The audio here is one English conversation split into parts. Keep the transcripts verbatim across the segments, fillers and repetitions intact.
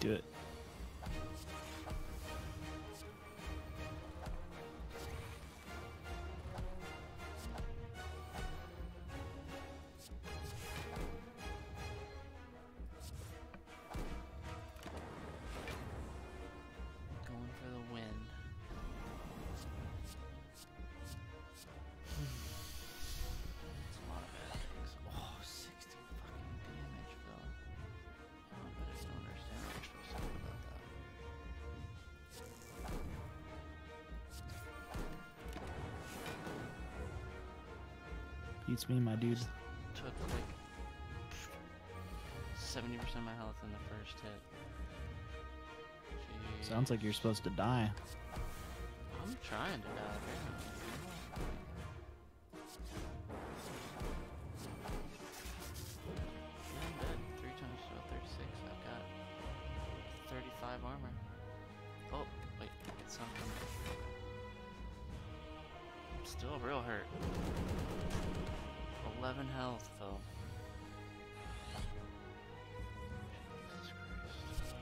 Do it. Going for the win. That's a lot of bad things. Oh, sixty fucking damage, Phil. Oh, but I don't understand what you're supposed to do about that. Beats me, my dude. Took like seventy percent of my health in the first hit. Jeez. Sounds like you're supposed to die. I'm trying to die. Yeah, I'm dead. Three times twelve, thirty-six. I've got thirty-five armor. Oh, wait, get some coming. I'm still real hurt. eleven health, Phil. Jesus Christ.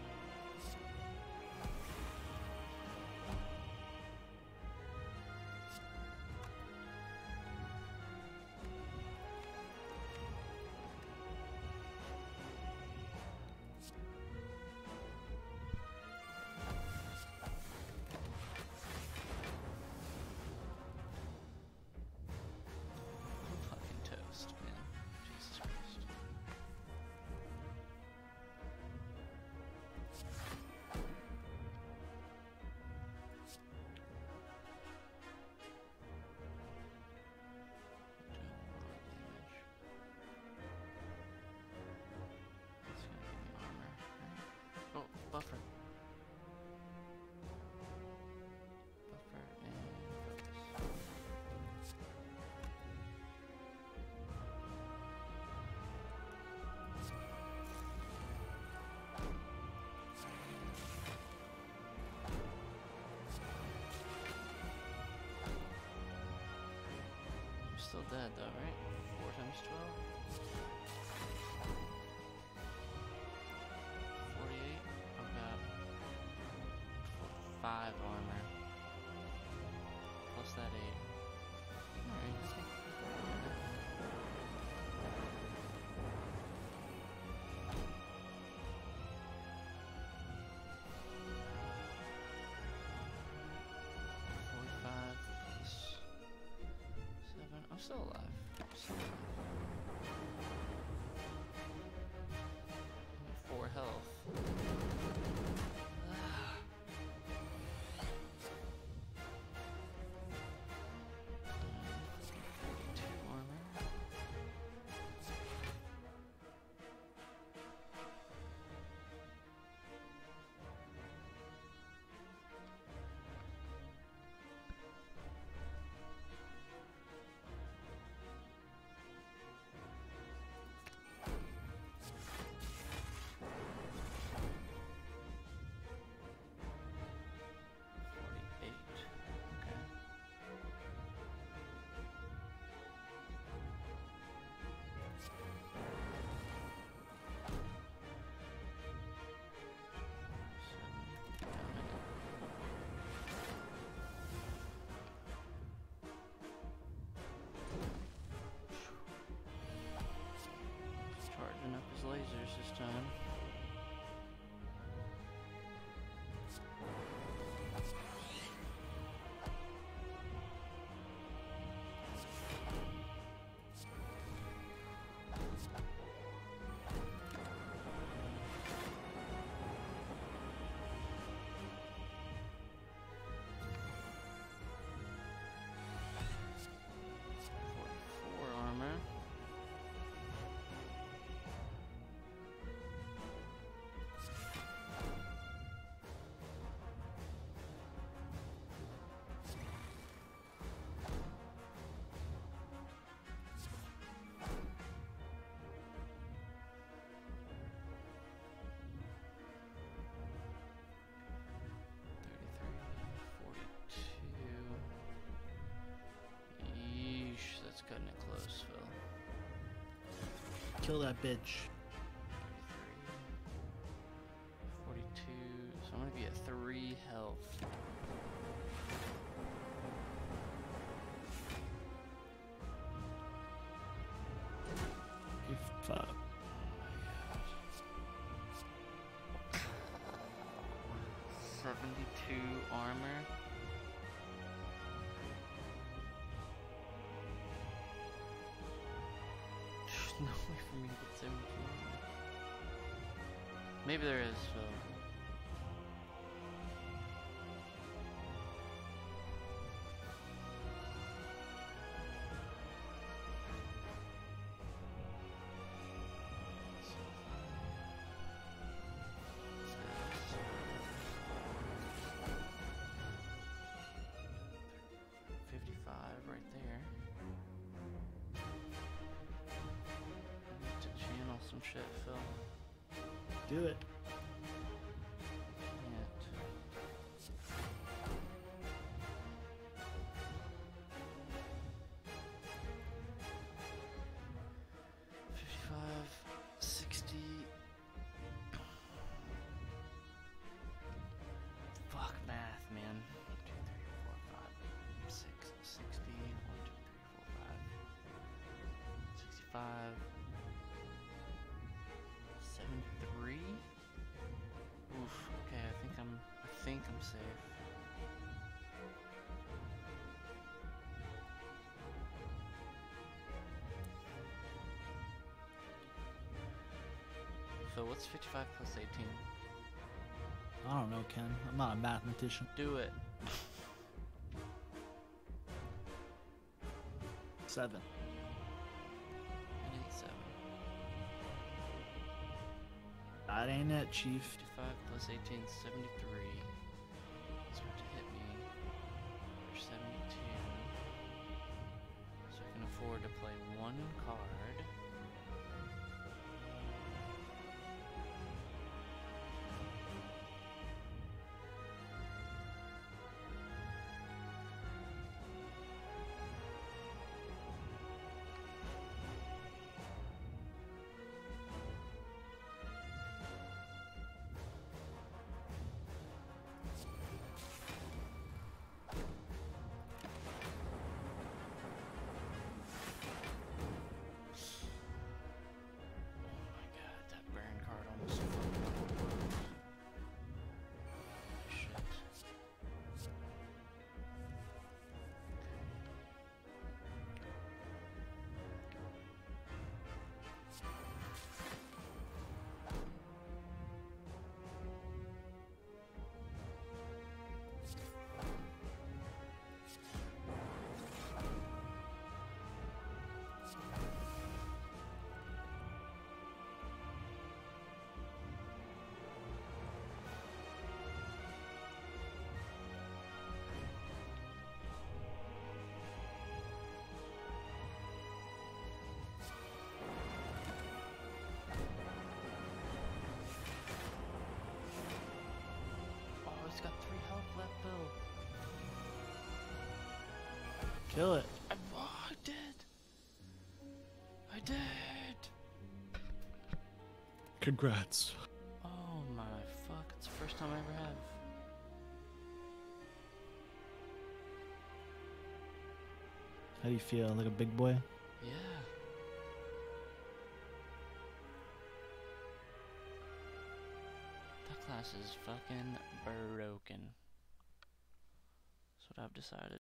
I'm fucking toast, man. Jesus Christ. Doing a lot of damage. It's gonna give me armor. Right? Oh, buffer. Buffer and focus. I'm still dead though, right? Four times twelve? forty-eight? I've got five armor. Plus that eight. Alright. forty-five plus seven. I'm still alive. I'm still alive. Four health. Ah. forty-two armor. forty-eight. Okay. Charging up his lasers this time. forty-four armor. thirty-three, forty-two. Yeesh, that's cutting it close, Phil. Kill that bitch. thirty-three, forty-two. seventy-two armor. There's no way for me to get seventy-two armor. Maybe there is, so. fifty-five right there. I need to channel some shit, Phil. Do it. fifty-five, sixty. Fuck math, man. one, two, three, four, five, six, sixty. one, two, three, four, five. sixty-five. seventy-three? Oof, okay, I think I'm I think I'm safe. So what's fifty-five plus eighteen? I don't know, Ken. I'm not a mathematician. Do it. Seven. I need seven. That ain't it, Chief. fifty-five plus eighteen, seventy-three. Start to hit me. For seventy-two. So I can afford to play one card. It's got three health left, Bill. Kill it. I, oh, I did. I did. Congrats. Oh my fuck! It's the first time I ever have. How do you feel? Like a big boy? Yeah. That class is fucking broken. That's what I've decided.